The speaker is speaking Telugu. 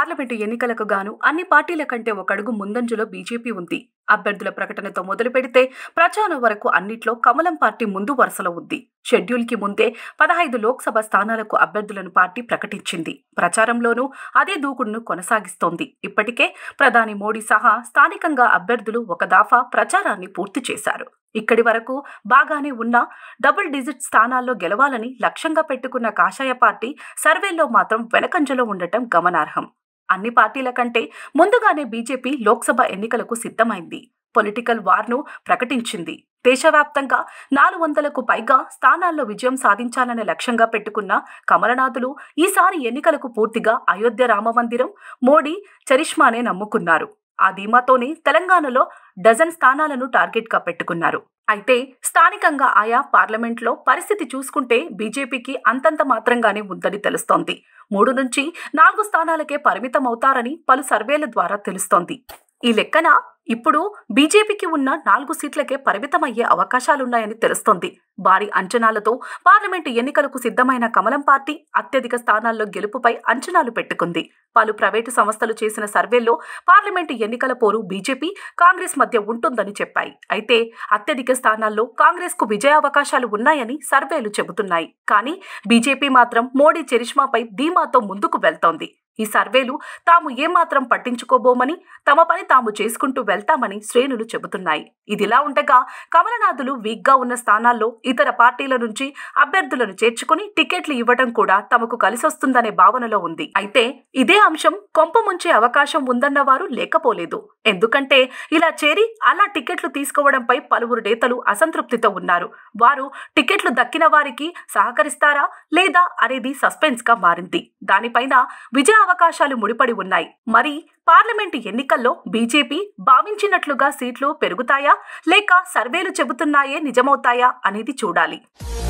పార్లమెంటు ఎన్నికలకు గాను అన్ని పార్టీల కంటే ఒక అడుగు ముందంజలో బీజేపీ ఉంది. అభ్యర్థుల ప్రకటనతో మొదలు పెడితే ప్రచారం వరకు అన్నిట్లో కమలం పార్టీ ముందు వరుసలో ఉంది. షెడ్యూల్ కి ముందే 15 లోక్సభ స్థానాలకు అభ్యర్థులను పార్టీ ప్రకటించింది. ప్రచారంలోనూ అదే దూకుడును కొనసాగిస్తోంది. ఇప్పటికే ప్రధాని మోడీ సహా స్థానికంగా అభ్యర్థులు ఒక దఫా ప్రచారాన్ని పూర్తి చేశారు. ఇక్కడి వరకు బాగానే ఉన్న డబుల్ డిజిట్ స్థానాల్లో గెలవాలని లక్ష్యంగా పెట్టుకున్న కాషాయ పార్టీ సర్వేల్లో మాత్రం వెనకంజలో ఉండటం గమనార్హం. అన్ని పార్టీల కంటే ముందుగానే బీజేపీ లోక్సభ ఎన్నికలకు సిద్ధమైంది. పొలిటికల్ వార్ను ప్రకటించింది. దేశవ్యాప్తంగా 400కు పైగా స్థానాల్లో విజయం సాధించాలనే లక్ష్యంగా పెట్టుకున్న కమలనాథులు ఈసారి ఎన్నికలకు పూర్తిగా అయోధ్య రామమందిరం, మోడీ చరిష్మానే నమ్ముకున్నారు. ఆ ధీమాతోనే తెలంగాణలో డజన్ స్థానాలను టార్గెట్గా పెట్టుకున్నారు. అయితే స్థానికంగా ఆయా పార్లమెంట్లో పరిస్థితి చూసుకుంటే బీజేపీకి అంతంత మాత్రంగానే ఉందని తెలుస్తోంది. 3 నుంచి 4 స్థానాలకే పరిమితమవుతారని పలు సర్వేల ద్వారా తెలుస్తోంది. ఈ లెక్కన ఇప్పుడు బీజేపీకి ఉన్న 4 సీట్లకే పరిమితమయ్యే అవకాశాలున్నాయని తెలుస్తోంది. భారీ అంచనాలతో పార్లమెంటు ఎన్నికలకు సిద్ధమైన కమలం పార్టీ అత్యధిక స్థానాల్లో గెలుపుపై అంచనాలు పెట్టుకుంది. పలు ప్రైవేటు సంస్థలు చేసిన సర్వేల్లో పార్లమెంటు ఎన్నికల పోరు బీజేపీ, కాంగ్రెస్ మధ్య ఉంటుందని చెప్పాయి. అయితే అత్యధిక స్థానాల్లో కాంగ్రెస్ కు విజయావకాశాలు ఉన్నాయని సర్వేలు చెబుతున్నాయి. కానీ బీజేపీ మాత్రం మోడీ చరిష్మాపై ధీమాతో ముందుకు వెళ్తోంది. ఈ సర్వేలు తాము ఏమాత్రం పట్టించుకోబోమని, తమ పని తాము చేసుకుంటూ వెళ్తామని శ్రేణులు చెబుతున్నాయి. ఇదిలా ఉండగా కమలనాథులు వీక్గా ఉన్న స్థానాల్లో ఇతర పార్టీల నుంచి అభ్యర్థులను చేర్చుకుని టికెట్లు ఇవ్వడం కూడా తమకు కలిసొస్తుందనే భావనలో ఉంది. అయితే ఇదే అంశం కొంప ముంచే అవకాశం ఉందన్న వారు లేకపోలేదు. ఎందుకంటే ఇలా చేరి అలా టికెట్లు తీసుకోవడంపై పలువురు నేతలు అసంతృప్తితో ఉన్నారు. వారు టికెట్లు దక్కిన వారికి సహకరిస్తారా లేదా అనేది సస్పెన్స్ గా మారింది. దానిపైన విజయ అవకాశాలు ముడిపడి ఉన్నాయి. మరి పార్లమెంటు ఎన్నికల్లో బీజేపీ భావించినట్లుగా సీట్లు పెరుగుతాయా లేక సర్వేలు చెబుతున్నాయే నిజమవుతాయా అనేది చూడాలి.